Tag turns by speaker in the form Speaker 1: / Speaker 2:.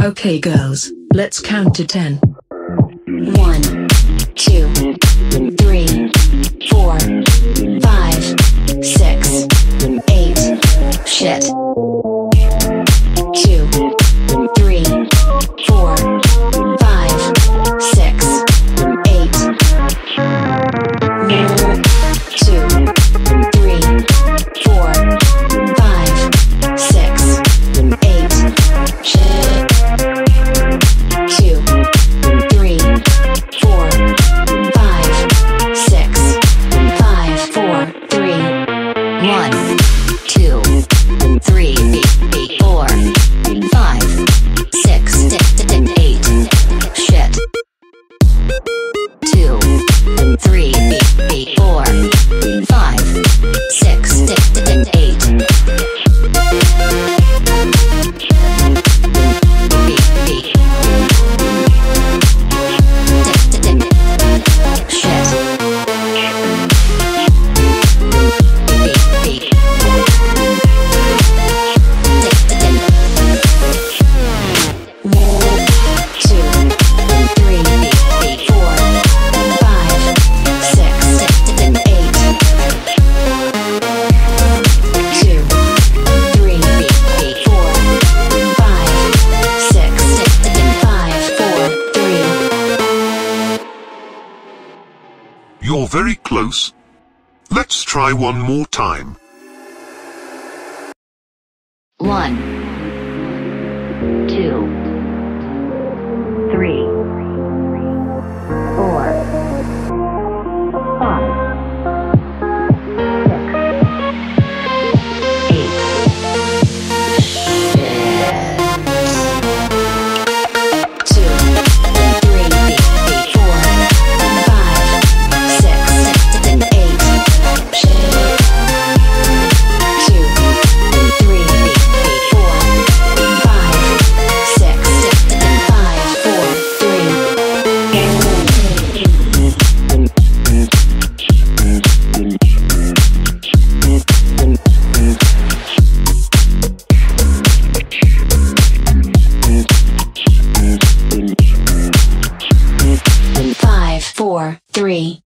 Speaker 1: Okay girls, let's count to 10.
Speaker 2: 1, 2, 3, 4, 5, 6, 8. Shit. 2, 3, 4, 5, 6, 8. 1, 2, 3, 4, 5, 6, 8. Shit. 2, 3, 4, 5, 6, 5, 4, 3, 1, 2, 3, 4, 5, 6, 8. Shit. 2, 3, 4, 5, 6, 8.
Speaker 3: You're very close. Let's try one more time.
Speaker 2: 1.